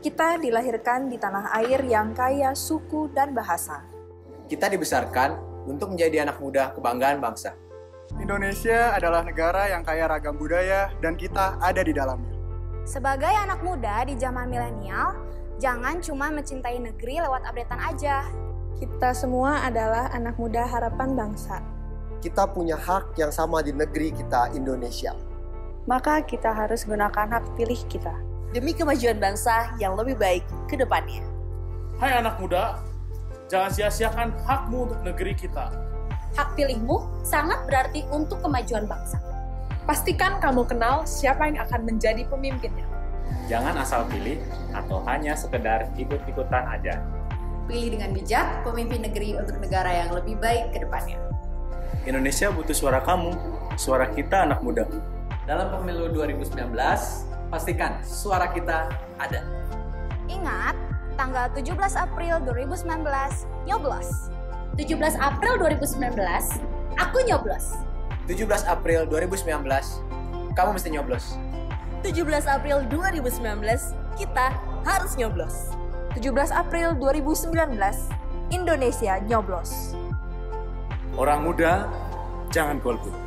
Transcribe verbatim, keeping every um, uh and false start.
Kita dilahirkan di tanah air yang kaya suku dan bahasa. Kita dibesarkan untuk menjadi anak muda kebanggaan bangsa. Indonesia adalah negara yang kaya ragam budaya dan kita ada di dalamnya. Sebagai anak muda di zaman milenial, jangan cuma mencintai negeri lewat updatean aja. Kita semua adalah anak muda harapan bangsa. Kita punya hak yang sama di negeri kita, Indonesia. Maka kita harus gunakan hak pilih kita demi kemajuan bangsa yang lebih baik ke depannya. Hai anak muda, jangan sia-siakan hakmu untuk negeri kita. Hak pilihmu sangat berarti untuk kemajuan bangsa. Pastikan kamu kenal siapa yang akan menjadi pemimpinnya. Jangan asal pilih atau hanya sekedar ikut-ikutan aja. Pilih dengan bijak pemimpin negeri untuk negara yang lebih baik ke depannya. Indonesia butuh suara kamu, suara kita anak muda. Dalam pemilu dua ribu sembilan belas, pastikan suara kita ada. Ingat, tanggal tujuh belas April dua ribu sembilan belas, nyoblos. tujuh belas April dua ribu sembilan belas, aku nyoblos. tujuh belas April dua ribu sembilan belas, kamu mesti nyoblos. tujuh belas April dua ribu sembilan belas, kita harus nyoblos. tujuh belas April dua ribu sembilan belas, Indonesia nyoblos. Orang muda, jangan golput.